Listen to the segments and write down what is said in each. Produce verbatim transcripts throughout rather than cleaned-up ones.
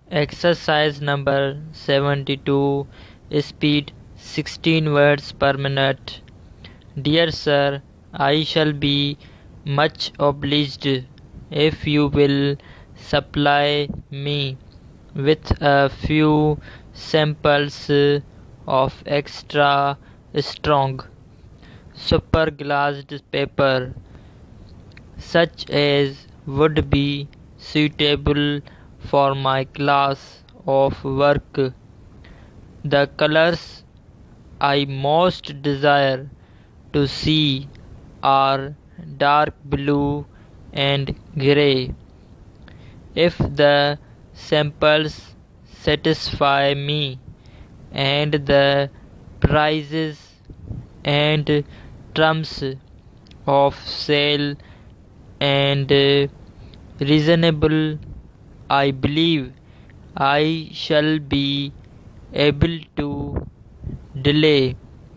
Exercise number seventy-two. Speed sixteen words per minute. Dear sir, I shall be much obliged if you will supply me with a few samples of extra strong superglazed paper, such as would be suitable for my class of work. The colors I most desire to see are dark blue and grey. If the samples satisfy me, and the prices and terms of sale and reasonable, I believe I shall be able to delay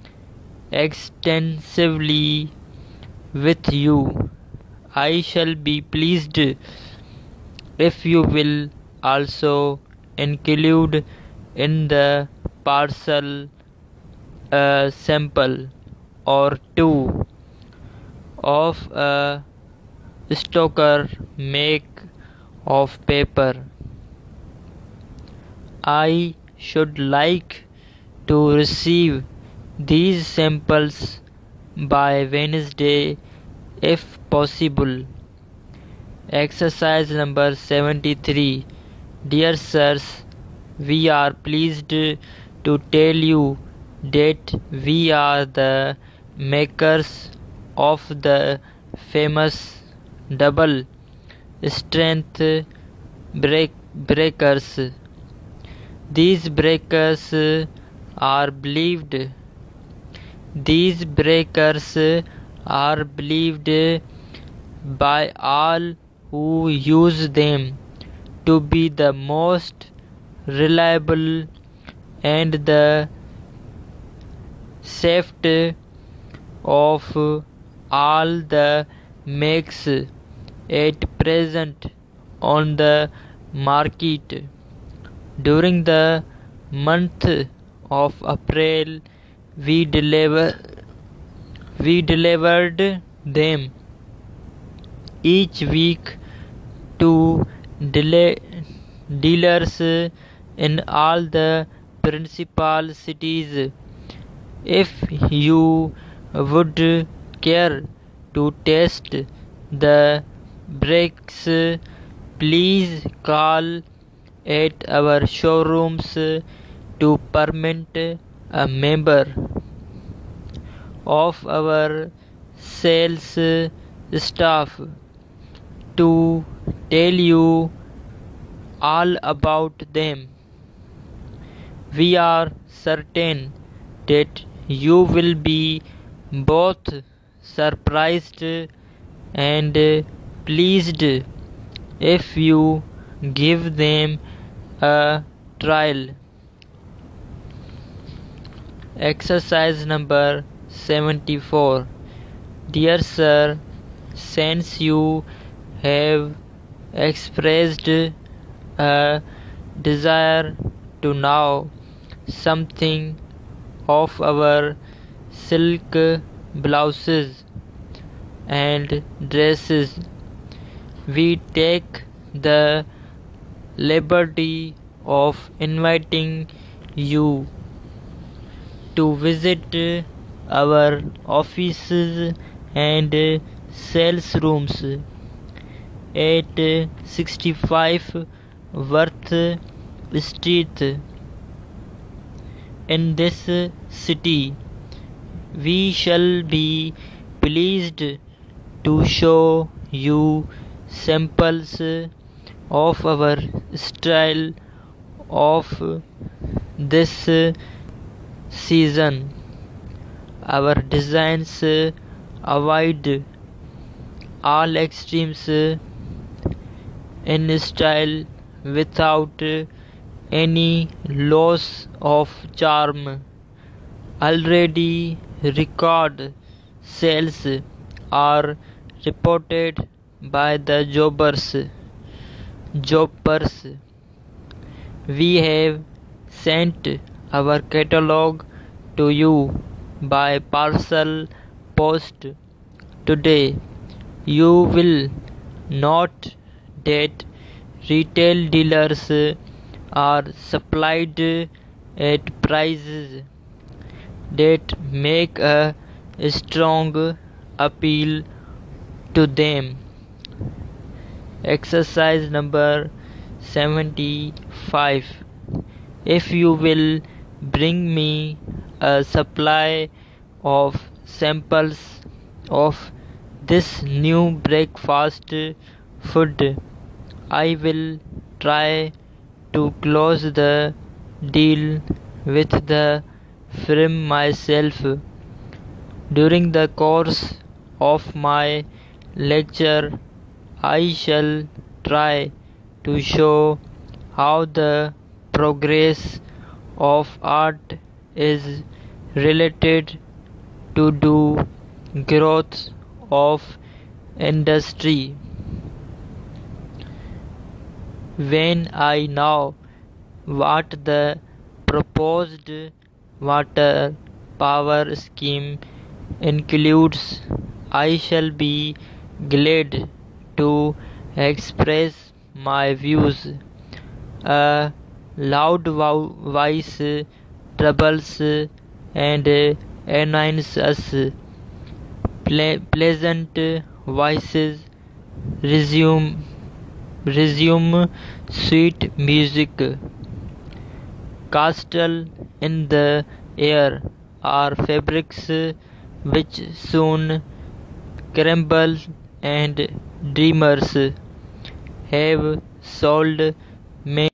extensively with you. I shall be pleased if you will also include in the parcel a sample or two of a stocker make of paper. I should like to receive these samples by Wednesday if possible. Exercise number seventy-three. Dear sirs, we are pleased to tell you that we are the makers of the famous double strength break breakers. These breakers are believed these breakers are believed by all who use them to be the most reliable and the safest of all the makes at present on the market. During the month of April, we deliver we delivered them each week to dele- dealers in all the principal cities. If you would care to test the breaks, please call at our showrooms to permit a member of our sales staff to tell you all about them. We are certain that you will be both surprised and pleased if you give them a trial. Exercise number seventy-four. Dear sir, since you have expressed a desire to know something of our silk blouses and dresses, we take the liberty of inviting you to visit our offices and sales rooms at sixty-five Worth Street in this city. We shall be pleased to show you samples of our style of this season. Our designs avoid all extremes in style without any loss of charm. Already record sales are reported by the jobbers. Jobbers. We have sent our catalogue to you by parcel post today. You will note that retail dealers are supplied at prices that make a strong appeal to them. Exercise number seventy-five. If you will bring me a supply of samples of this new breakfast food, I will try to close the deal with the firm myself. During the course of my lecture, I shall try to show how the progress of art is related to the growth of industry. When I know what the proposed water power scheme includes, I shall be glad to express my views. A loud voice troubles and annoys us. Ple- pleasant voices resume resume sweet music. Castle in the air are fabrics which soon crumble, and dreamers have sold many